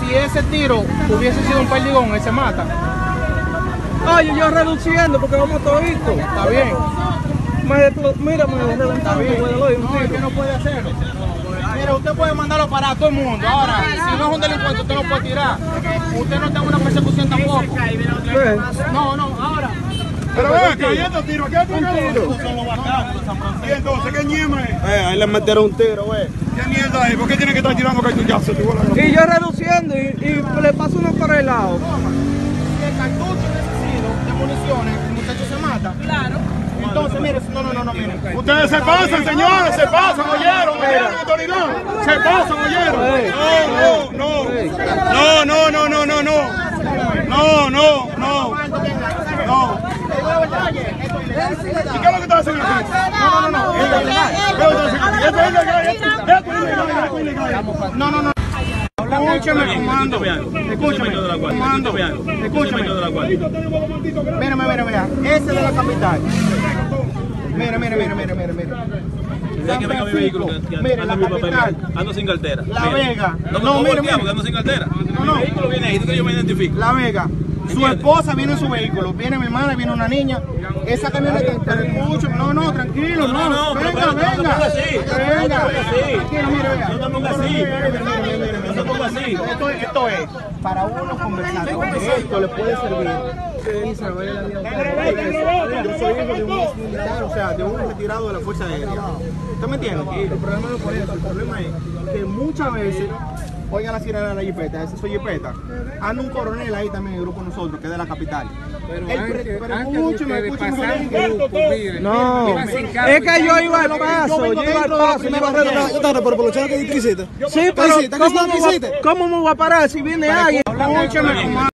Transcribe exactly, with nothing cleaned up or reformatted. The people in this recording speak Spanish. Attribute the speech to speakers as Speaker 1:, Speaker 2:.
Speaker 1: si ese tiro hubiese sido un perdigón, él se mata.
Speaker 2: Oye, yo reduciendo porque vamos toditos.
Speaker 1: Está bien.
Speaker 2: Me, mira, me reventado.
Speaker 1: No, es que no puede hacerlo. Mira, usted puede mandarlo para todo el mundo. Ahora, si no es un delincuente, usted no puede tirar. Usted no está en una persecución tampoco. No, no, ahora.
Speaker 3: Pero ven acá, ¿y estos tiros? ¿Qué es tiro? ¿Y entonces qué ñema es?
Speaker 2: Eh, ahí le metieron un tiro, güey.
Speaker 3: ¿Qué mierda es? ¿Por qué tiene que estar tirando cartuchazos?
Speaker 2: Y yo reduciendo y, y le paso uno por el lado.
Speaker 1: Si el cartucho hubiese sido de municiones, el muchacho se mata. Claro. Entonces, mire, no, no, no, no, mire.
Speaker 3: Ustedes se pasan, señores, se pasan, oyeron, oyeron, autoridad. Se pasan, oyeron. No, no, no. No, no, no, no, no, no. No, no, no. No. ¿Y qué es lo que estás haciendo aquí?
Speaker 1: No, no, no, no.
Speaker 3: ¿Qué es lo que estás haciendo aquí? Esto es ilegal, esto es ilegal, esto es ilegal.
Speaker 1: No, no, no. Escúchame, comando. Escúchame, comando. Escúchame. Mira, mira, mira. Ese es de la capital. Mira, mira, mira, mira, mira, mira.
Speaker 4: Que venga mi vehículo, que
Speaker 1: Mira, la
Speaker 4: ando mi papel,
Speaker 1: capital.
Speaker 4: ando sin cartera.
Speaker 1: La Vega.
Speaker 4: No,
Speaker 1: No,
Speaker 4: no,
Speaker 1: mira,
Speaker 4: mira,
Speaker 1: mira.
Speaker 4: porque ando sin cartera.
Speaker 1: No, no.
Speaker 4: Mi vehículo viene ahí, tú que yo me identifico.
Speaker 1: La Vega. Su esposa viene en su vehículo, viene mi hermana, viene una niña. Esa camioneta, pero mucho. No, no, tranquilo, no.
Speaker 4: No, no,
Speaker 1: Venga,
Speaker 4: pero-
Speaker 1: venga.
Speaker 4: no te pongas así, no te
Speaker 1: Venga.
Speaker 4: pongas así.
Speaker 1: Tranquilo, mire, vea.
Speaker 4: No te pongas así. No te pongas así.
Speaker 1: Esto, esto es para uno conversar. Esto le puede servir. Y salvarle la vida a usted. Yo soy hijo de un ex militar, o sea, de un retirado de la Fuerza Aérea. ¿Usted me entiende? El problema no es por eso, el problema es que muchas veces, oigan la sirena de la jipeta, esa es su jipeta, anda un coronel ahí también en el grupo de nosotros, que es de la capital.
Speaker 5: Pero
Speaker 1: El
Speaker 5: antes,
Speaker 1: pre- pero
Speaker 5: antes de
Speaker 1: escúcheme,
Speaker 5: ustedes
Speaker 1: escúcheme,
Speaker 5: pasar un
Speaker 1: Jorge.
Speaker 5: grupo, mire,
Speaker 2: No,
Speaker 5: iban sin carro
Speaker 2: es que
Speaker 5: y
Speaker 2: yo
Speaker 5: tal.
Speaker 2: iba al paso, yo iba al paso.
Speaker 1: primero
Speaker 2: yo iba al-
Speaker 6: Yo te pero por luchar que hiciste.
Speaker 2: Sí, pero
Speaker 6: hiciste? ¿Qué
Speaker 2: ¿cómo
Speaker 6: hiciste?
Speaker 2: me voy a- ¿cómo me voy a parar si viene alguien?
Speaker 1: Escúcheme, comando.